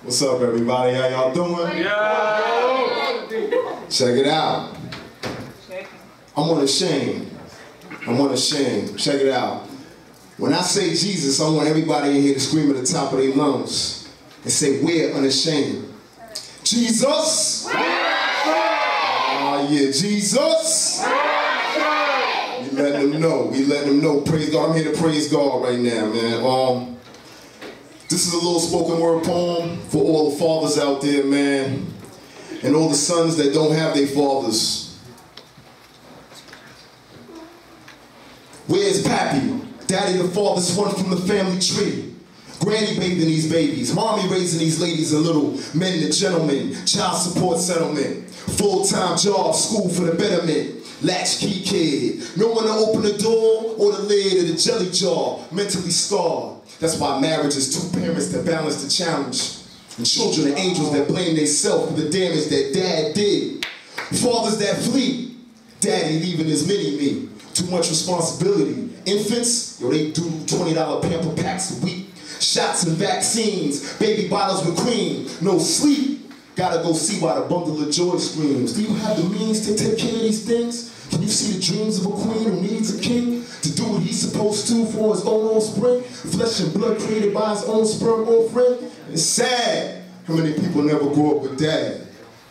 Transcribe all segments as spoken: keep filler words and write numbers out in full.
What's up, everybody? How y'all doing? Yeah. Check it out. I'm unashamed. I'm unashamed. Check it out. When I say Jesus, I want everybody in here to scream at the top of their lungs and say, we're unashamed. Jesus! Ah, uh, yeah, Jesus! We letting them know. We letting them know. Praise God. I'm here to praise God right now, man. Um, this is a little spoken word poem for all the fathers out there, man, and all the sons that don't have their fathers. Where's Pappy? Daddy the farthest one from the family tree. Granny bathing these babies, mommy raising these ladies and little men to gentlemen, child support settlement, full-time job, school for the betterment, latchkey kid, no one to open the door or the lid of the jelly jar, mentally scarred. That's why marriage is two parents that balance the challenge, and children are angels that blame themselves for the damage that dad did. Fathers that flee, daddy leaving his mini-me. Too much responsibility. Infants, yo, they do twenty dollar pamper packs a week. Shots and vaccines, baby bottles with cream. No sleep, gotta go see why the bundle of joy screams. Do you have the means to take care of these things? Can you see the dreams of a queen who needs a king to do what he's supposed to for his own offspring? Flesh and blood created by his own sperm or friend? It's sad how many people never grew up with dad.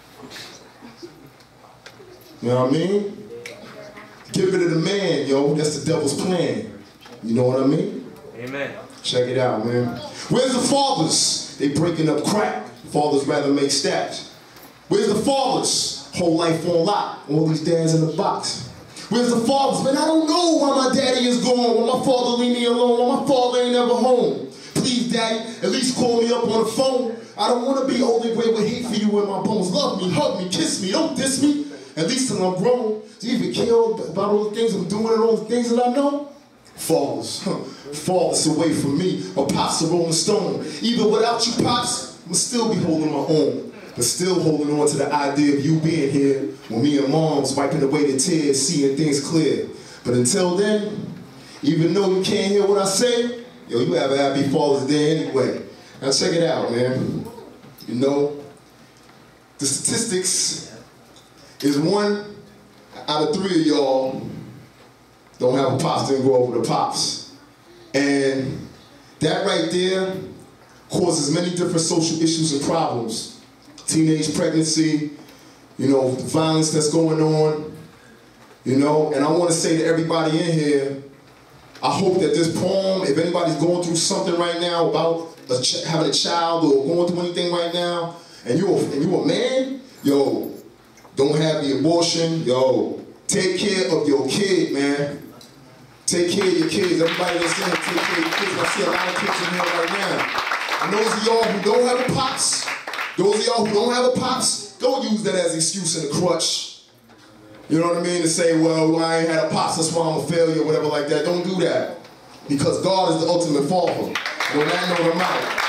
You know what I mean? Get rid of the man, yo. That's the devil's plan. You know what I mean? Amen. Check it out, man. Where's the fathers? They breaking up crack. Fathers rather make stats. Where's the fathers? Whole life on lock. All these dads in the box. Where's the fathers? Man, I don't know why my daddy is gone. Why my father leave me alone. Why my father ain't ever home. Please, daddy, at least call me up on the phone. I don't want to be old and gray with hate for you in my bones. Love me, hug me, kiss me, don't diss me. At least till I'm grown. Do you even care about all the things I'm doing and all the things that I know? Fathers. Fathers away from me. Or pops a rolling stone. Even without you, pops, I'm still be holding my own. But still holding on to the idea of you being here when me and mom's wiping away the tears, seeing things clear. But until then, even though you can't hear what I say, yo, you have a happy Father's Day anyway. Now check it out, man. You know, the statistics is one out of three of y'all don't have a pops, didn't go over the pops. And that right there causes many different social issues and problems. Teenage pregnancy, you know, the violence that's going on, you know, and I want to say to everybody in here, I hope that this poem, if anybody's going through something right now about a ch having a child or going through anything right now, and you're, and you're a man, yo, don't have the abortion, yo, take care of your kid, man. Take care of your kids. Everybody that's in here, take care of your kids. I see a lot of kids in here right now. And those of y'all who don't have a pops, those of y'all who don't have a pops, don't use that as an excuse and a crutch. You know what I mean? To say, well, I ain't had a pops, that's why I'm a failure, whatever like that. Don't do that. Because God is the ultimate father. And on that note, I'm out.